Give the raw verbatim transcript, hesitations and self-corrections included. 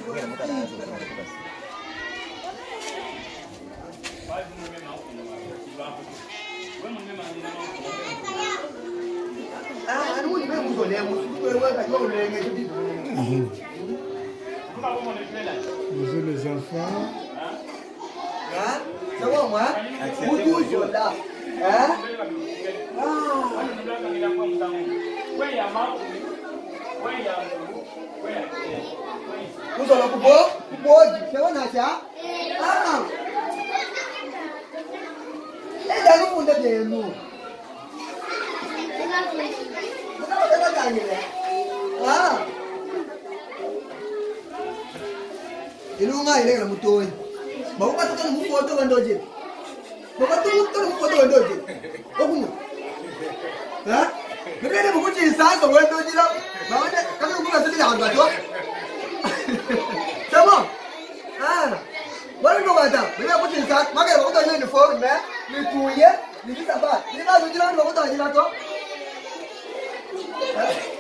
Ah, nous, nous, nous, Bonjour les enfants. Hein? Ça va moi? Vous tous là. Hein? Vous allez couper? Couper? C'est bon ça? Ah! Et dans le monde de nous. Vous avez gagné là. Ah! Ilunga ile kala mutoi. Mau ka tukang mu foto kan doje. Mau ka tukang mu foto kan doje. Okumu. Ha? Ngene ne bukuti sasa wewe doje la. Mama ne kama ngula sisi hanga to. Sama. Ah. Wala ndo bata. Mimi bukuti sasa. Maka ba kuta ni uniform me. Ni tuye. Ni kitaba. Ni na doje la ndo kuta ni la to.